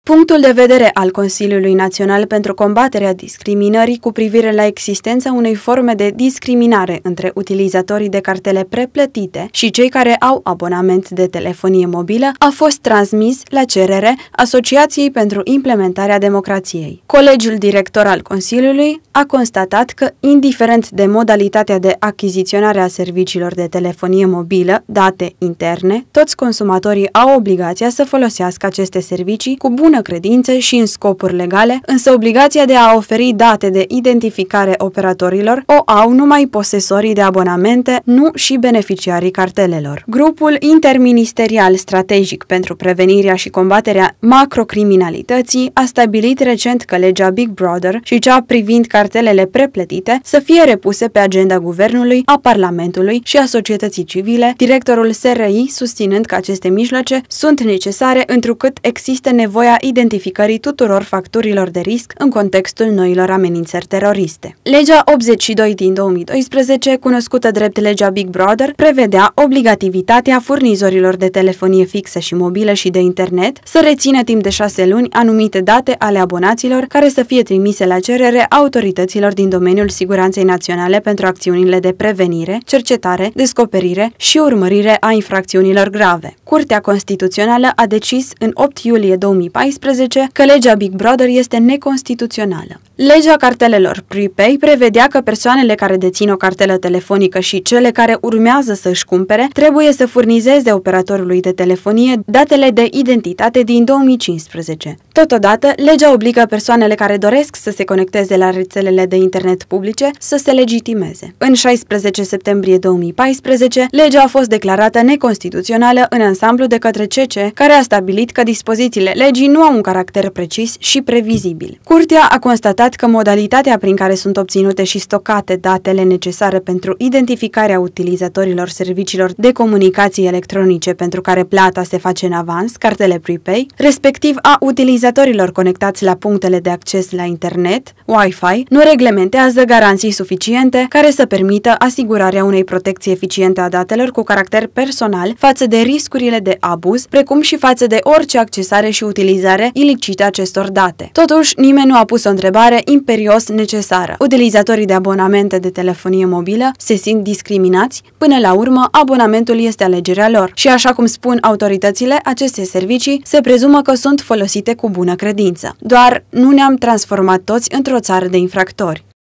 Punctul de vedere al Consiliului Național pentru combaterea discriminării cu privire la existența unei forme de discriminare între utilizatorii de cartele preplătite și cei care au abonament de telefonie mobilă a fost transmis la cerere Asociației pentru Implementarea Democrației. Colegiul director al Consiliului a constatat că, indiferent de modalitatea de achiziționare a serviciilor de telefonie mobilă, date interne, toți consumatorii au obligația să folosească aceste servicii cu bună credință și în scopuri legale, însă obligația de a oferi date de identificare operatorilor o au numai posesorii de abonamente, nu și beneficiarii cartelelor. Grupul interministerial strategic pentru prevenirea și combaterea macrocriminalității a stabilit recent că legea Big Brother și cea privind cartelele preplătite să fie repuse pe agenda guvernului, a Parlamentului și a societății civile, directorul SRI susținând că aceste mijloace sunt necesare întrucât există nevoia identificării tuturor factorilor de risc în contextul noilor amenințări teroriste. Legea 82 din 2012, cunoscută drept legea Big Brother, prevedea obligativitatea furnizorilor de telefonie fixă și mobilă și de internet să rețină timp de 6 luni anumite date ale abonaților care să fie trimise la cerere autorităților din domeniul siguranței naționale pentru acțiunile de prevenire, cercetare, descoperire și urmărire a infracțiunilor grave. Curtea Constituțională a decis în 8 iulie 2014 că legea Big Brother este neconstituțională. Legea cartelelor prepay prevedea că persoanele care dețin o cartelă telefonică și cele care urmează să își cumpere trebuie să furnizeze operatorului de telefonie datele de identitate din 2015. Totodată, legea obligă persoanele care doresc să se conecteze la rețelele de internet publice să se legitimeze. În 16 septembrie 2014, legea a fost declarată neconstituțională în ansamblu de către CC, care a stabilit că dispozițiile legii nu au un caracter precis și previzibil. Curtea a constatat că modalitatea prin care sunt obținute și stocate datele necesare pentru identificarea utilizatorilor serviciilor de comunicații electronice pentru care plata se face în avans, cartele prepay, respectiv a utilizatorilor conectați la punctele de acces la internet, Wi-Fi, nu reglementează garanții suficiente care să permită asigurarea unei protecții eficiente a datelor cu caracter personal față de riscurile de abuz, precum și față de orice accesare și utilizare ilicită acestor date. Totuși, nimeni nu a pus o întrebare imperios necesară. Utilizatorii de abonamente de telefonie mobilă se simt discriminați? Până la urmă, abonamentul este alegerea lor și, așa cum spun autoritățile, aceste servicii se prezumă că sunt folosite cu bună credință. Doar nu ne-am transformat toți într-o țară de infractori.